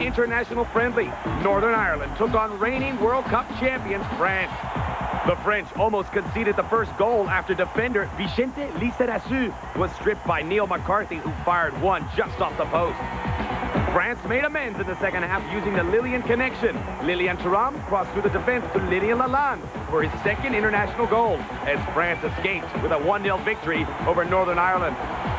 international friendly. Northern Ireland took on reigning World Cup champions France. The French almost conceded the first goal after defender Vicente Lizarazu was stripped by Neil McCarthy, who fired one just off the post. France made amends in the second half using the Lilian connection. Lilian Thuram crossed through the defense to Lilian Lalande for his second international goal, as France escaped with a 1-0 victory over Northern Ireland.